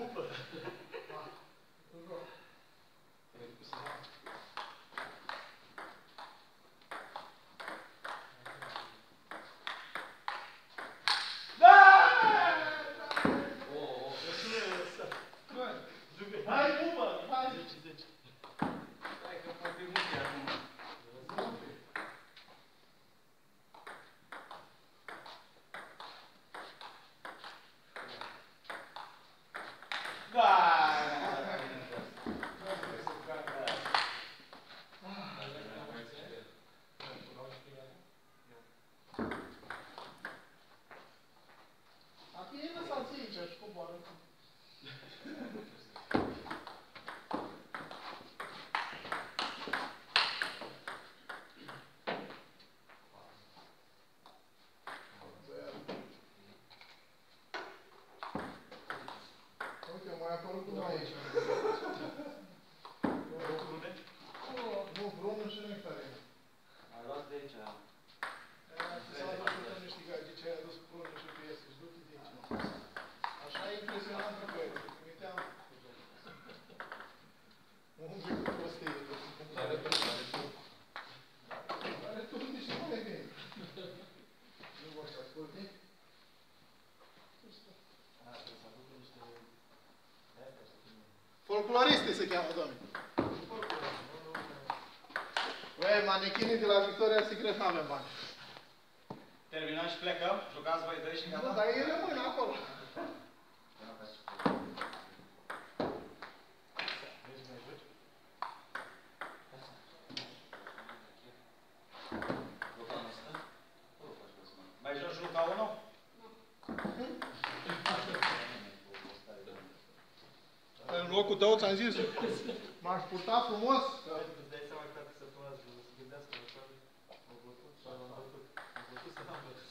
rupă. Hai, rupă! Hai! 10. Hai că poate multe acum. Folcloriste se cheamă, doamne. Băi, manechinii de la Victoria's Secret n-avem bani. Terminăm și plecăm? Jucați voi doi și gata? Nu, dar ei rămân acolo. Mai joci juca 1? În locul tău, ți-am zis, m-aș purta frumos. Îți dai seama că toată săptămâna să gândească la toate. Am bătut sau am bătut. Am bătut sau n-am bătut.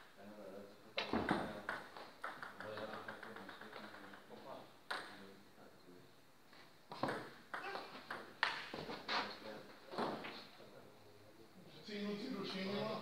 Ții rușine, mă.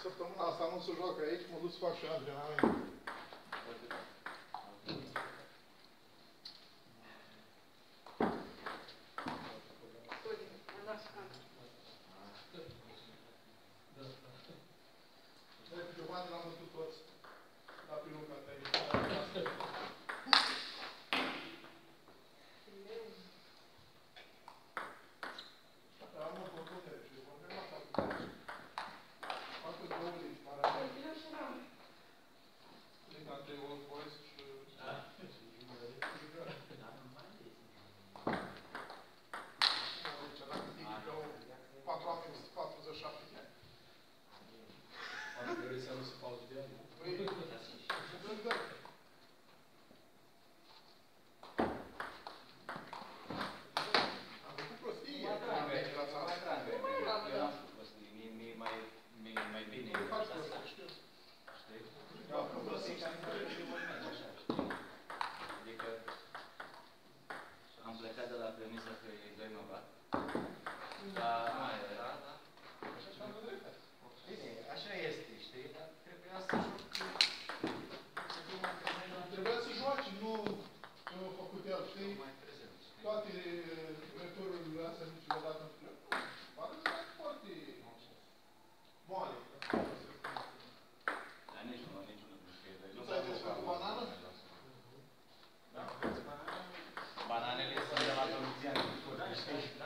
săptămâna asta nu se joacă aici, mă duc să fac și antrenament. Giovanni l-am văzut toți la primul catalic. Am o propunere și vorbim asta cu tine. Facă două limbi, paralel. Limba între Old Boys și... Deci, dacă ridică 4 oameni peste 47 de ani. Am dorit să nu se pauză de ani. Păi, da. Am făcut prostii. Eu n-am făcut prostii. Mi-e mai bine. Nu faci prostii, știu. Știi? Eu am făcut prostii și am făcut așa, știi? Adică am plecat de la premisa că ei doi mă bat. Dar mai era, da? Bine, așa este, știi? Dar trebuia să joc Trebuia să joaci, nu ce a făcut el, știi? mai prezent. Toate retururile astea niciodată nu știu. Pare să fie foarte moale. Dar niciunul nu știu. Nu ți-ai desfăcut cu banană? Da, bananele sunt de la Domitian. Știi?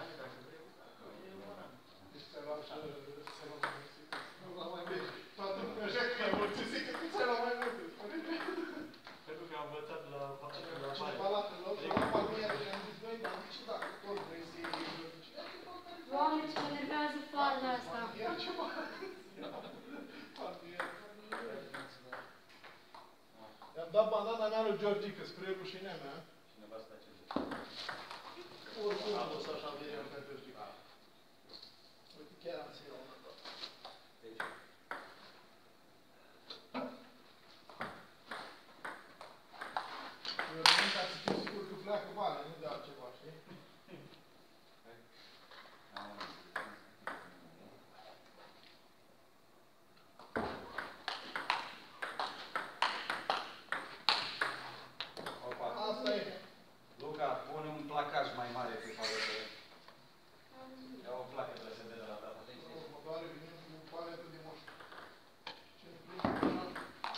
Deci ți-ai luat și ți-ai luat mai multe. Nu la mai bine. Toată lumea așa că mai mulți zic că tu ți-ai luat mai multe. Pentru că am învățat de la Cineva la loc, la palmier și am zis, băi, dar nu știu dacă tot vrei să iei Doamne, ce mă nervează faza asta. palmier ceva. Palmier. I-am dat banana mea lui Georgica, spre rușinea mea. Cineva stă ce zice. Oricum nu o să așa vedem pe Georgica. Uite, chiar am să iau una. Deci, Eu rămân ca să fiu sigur că pleacă bani, nu de altceva, știi? Opa. Asta e. Luca, pune un placaj mai mare pe paletă. Ia o placă trebuie să vede la data. Următoare venim cu paletă de moști. Ce ne prinde așa?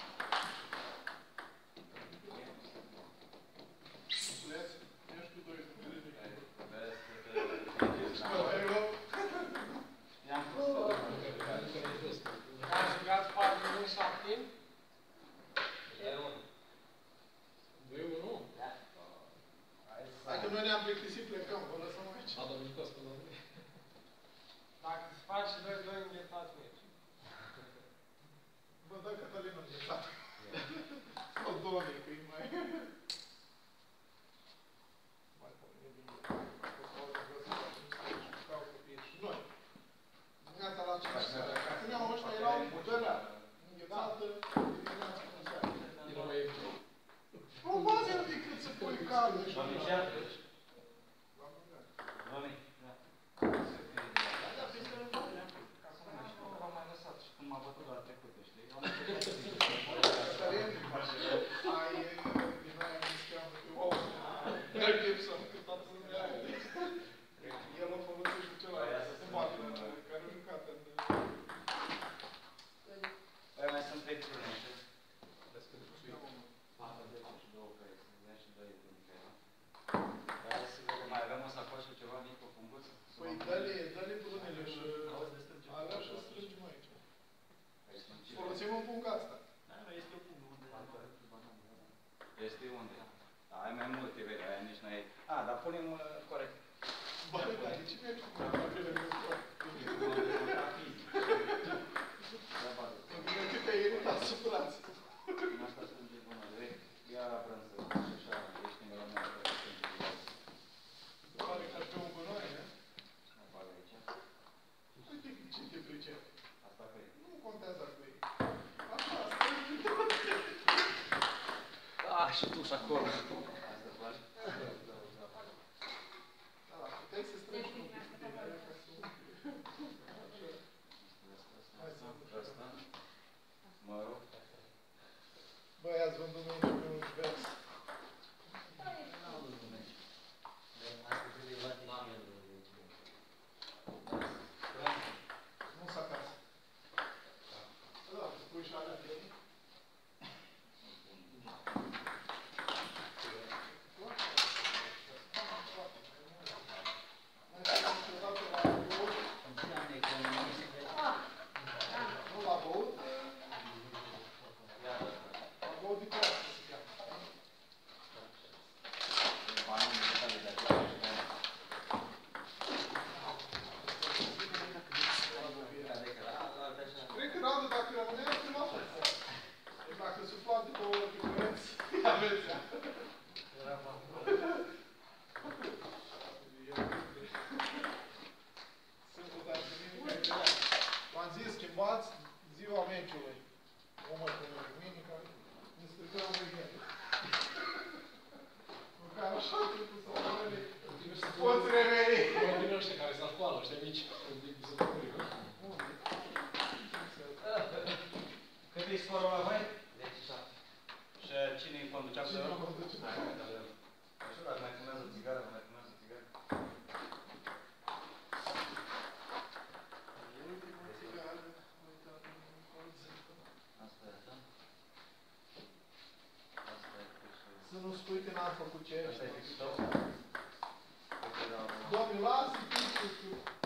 Înțeles? Ești cu doi cu tine. I-am pus. Am jucat 4-1-7. 2-1. Hai că noi ne-am plictisit, plecăm, vă lăsăm aici. A domnit Costă la mine. Dacă se face 2-2, înghețați meci. Vă dă Cătălina înghețată. Sau Doamne, că e mai... Mai pomeni bine. O să auză că să facem stage, jucau copiii și noi. Dimineața la 5 seara. Țineam ăștia, erau bălea. Înghețată, dimineața cu seara. Din nou e bine. Probabil decât să pui caldă și... Doamne, ce-a? V-am rugat. Doamne, da. Da, pe să nu le-am pus. Ca să nu mai știu, v-am mai lăsat și cum m-a bătut la trecut, știi? Eu am Cătălin, ai... Din aia mi se cheamă pe ou. Mel Gibson, că toată lumea aia. El o folosește cu celălalt. Se bate în care a jucat în... Păi mai sunt pe trune, știi? Vezi că de Ia, puțin. mă. 4 și 2 căieți, ia și 2 din care. Dar să vedem, mai avem o sacoșă, ceva mic, o funguță? Păi dă-le brunele și... Alea și strângem aici. Folosim un punct asta. Este unde? Da, ai mai multe, vede, aia nici n-ai... A, dar punem corect. Bă, dar de ce mergi cu capele în scop? În bine că te-ai iritat supărați. Asta strânge bună, vei? Ia la prânză, și așa, ești în la mea, Se pare ca pe un gunoi, ne? mă bag aici. Uite ce te pricep. Asta că e. Nu contează cu ei. Așa, strânge tot. Ah, și tu și acolo. Asta faci? Da, puteai să strângi un pic de aia ca să... Hai să... Asta. motivați ziua meciului. O mai pune duminica, ne strigăm legende. Măcar așa trebuie să rămâne. Poți reveni! Oamenii ăștia care se școală, ăștia mici, când e bisătătorii. Cât e scorul la voi? 10-7. Și cine îi conducea să... Cine conduce? Așa, dacă mai fumează țigară, mai fumează țigară. Ultima țigară, uitată în colț. Asta e, da? Asta e fixul. Să nu spui că n-am făcut ce Asta e fixul tău? Doamne, lasă-i fixul.